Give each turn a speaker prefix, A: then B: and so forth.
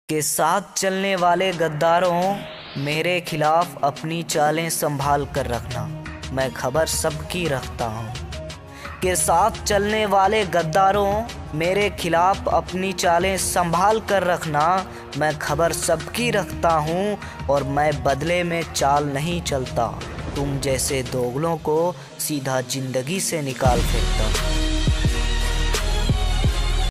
A: के साथ चलने वाले गद्दारों, मेरे खिलाफ अपनी चालें संभाल कर रखना, मैं खबर सबकी रखता हूँ। के साथ चलने वाले गद्दारों, मेरे खिलाफ अपनी चालें संभाल कर रखना, मैं खबर सबकी रखता हूँ और मैं बदले में चाल नहीं चलता। तुम जैसे दोगलों को सीधा जिंदगी से निकाल फेंकता हूँ।